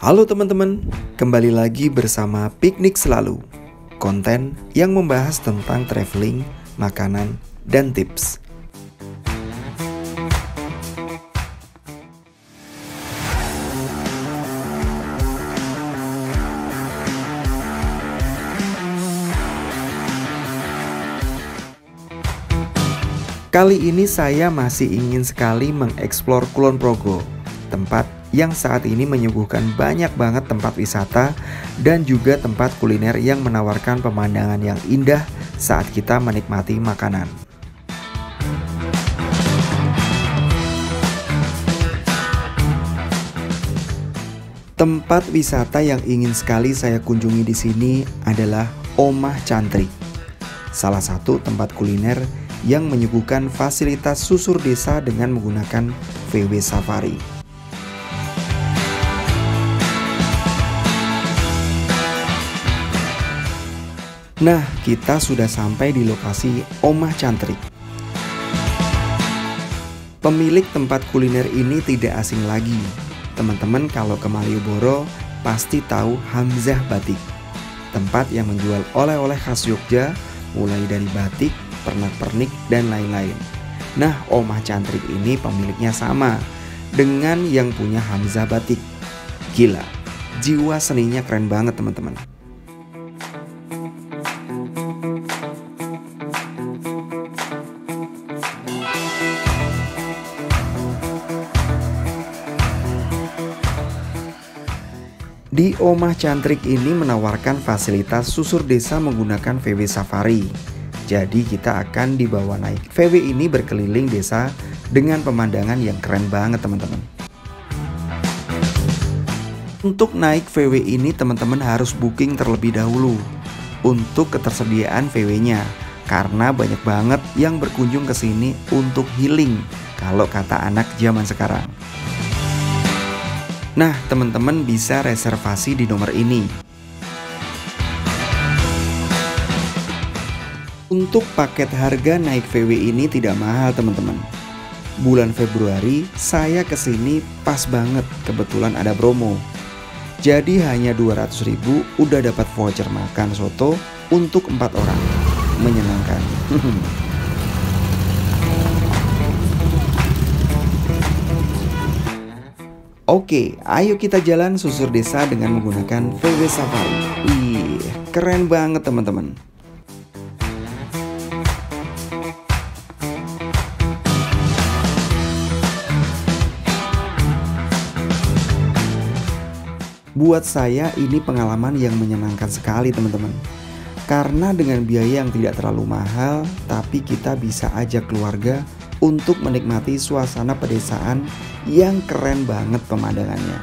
Halo teman-teman, kembali lagi bersama Piknik Selalu, konten yang membahas tentang traveling, makanan, dan tips. Kali ini saya masih ingin sekali mengeksplor Kulon Progo, tempat yang saat ini menyuguhkan banyak banget tempat wisata dan juga tempat kuliner yang menawarkan pemandangan yang indah saat kita menikmati makanan. Tempat wisata yang ingin sekali saya kunjungi di sini adalah Omah Cantrik, salah satu tempat kuliner yang menyuguhkan fasilitas susur desa dengan menggunakan VW Safari. Nah, kita sudah sampai di lokasi Omah Cantrik. Pemilik tempat kuliner ini tidak asing lagi. Teman-teman kalau ke Malioboro pasti tahu Hamzah Batik, tempat yang menjual oleh-oleh khas Jogja mulai dari batik, pernak-pernik, dan lain-lain. Nah, Omah Cantrik ini pemiliknya sama dengan yang punya Hamzah Batik. Gila, jiwa seninya keren banget teman-teman. Di Omah Cantrik ini menawarkan fasilitas susur desa menggunakan VW Safari. Jadi kita akan dibawa naik VW ini berkeliling desa dengan pemandangan yang keren banget teman-teman. Untuk naik VW ini teman-teman harus booking terlebih dahulu untuk ketersediaan VW-nya, karena banyak banget yang berkunjung ke sini untuk healing kalau kata anak zaman sekarang. Nah, teman-teman bisa reservasi di nomor ini. Untuk paket harga naik VW ini tidak mahal teman-teman. Bulan Februari saya kesini pas banget, kebetulan ada promo. Jadi hanya 200.000 udah dapat voucher makan soto untuk 4 orang. Menyenangkan. Oke, ayo kita jalan susur desa dengan menggunakan VW Safari. Ih, keren banget teman-teman. Buat saya ini pengalaman yang menyenangkan sekali teman-teman. Karena dengan biaya yang tidak terlalu mahal, tapi kita bisa ajak keluarga untuk menikmati suasana pedesaan yang keren banget pemandangannya.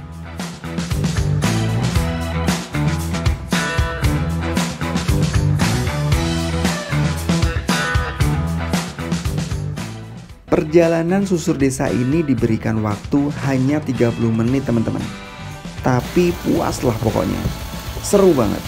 Perjalanan susur desa ini diberikan waktu hanya 30 menit teman-teman. Tapi puaslah pokoknya. Seru banget.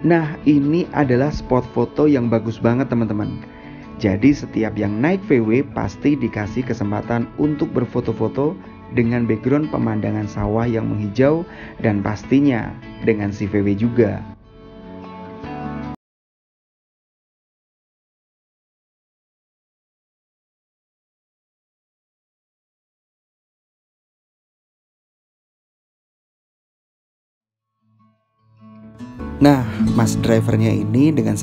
Nah, ini adalah spot foto yang bagus banget teman-teman. Jadi setiap yang naik VW pasti dikasih kesempatan untuk berfoto-foto dengan background pemandangan sawah yang menghijau dan pastinya dengan si VW juga. Nah, mas drivernya ini dengan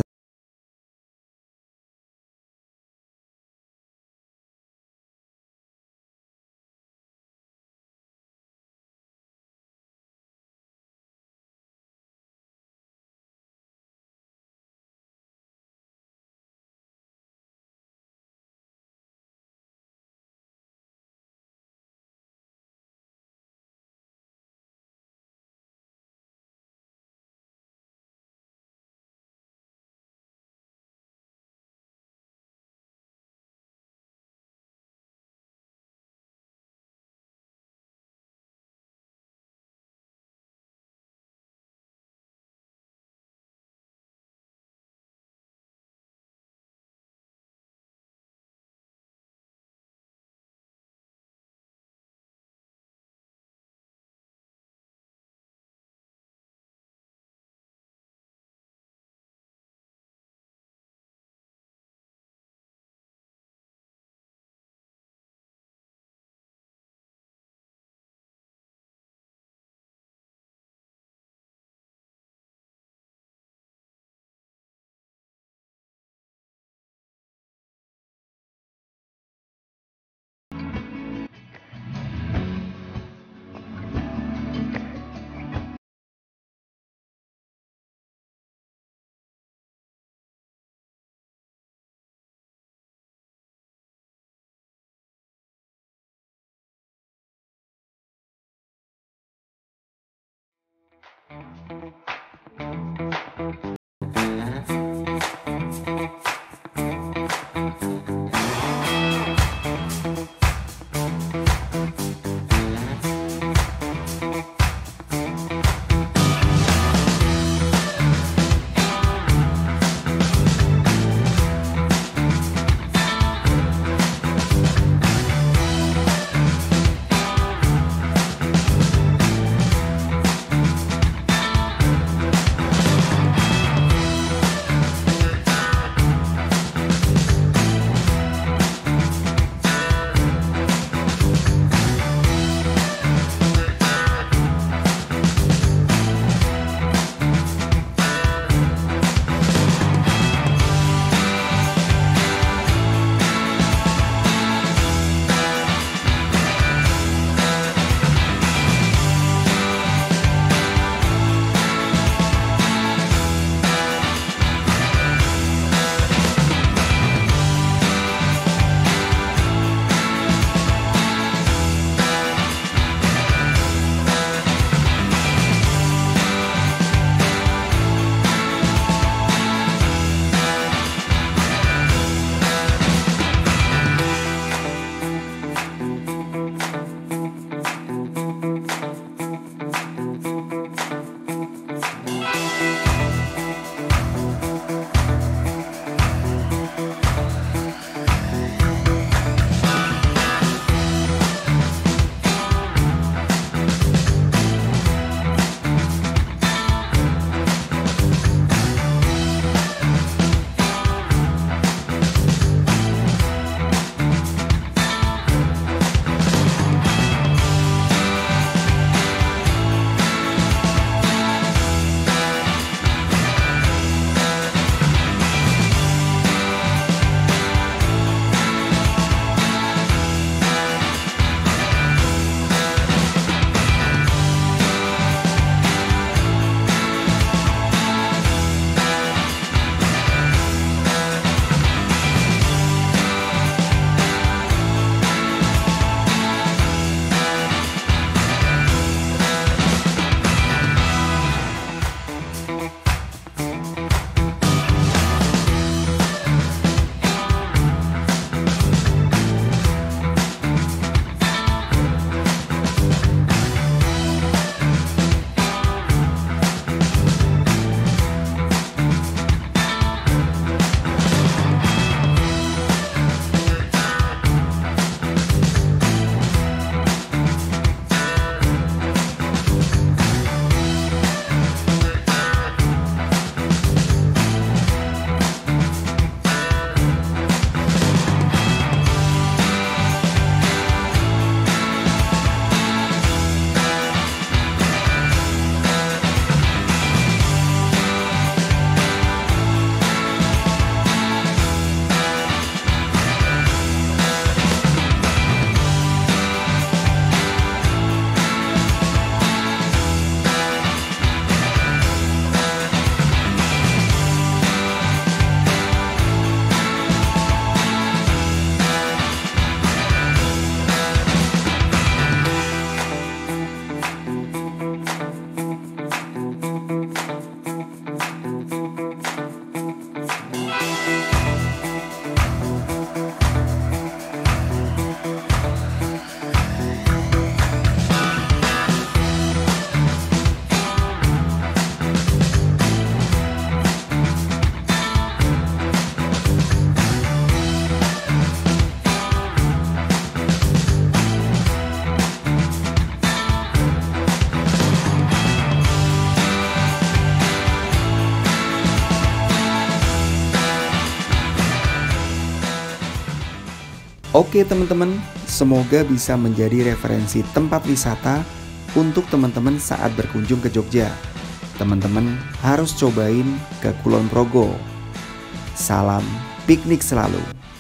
Oke teman-teman, semoga bisa menjadi referensi tempat wisata untuk teman-teman saat berkunjung ke Jogja. Teman-teman harus cobain ke Kulon Progo. Salam piknik selalu.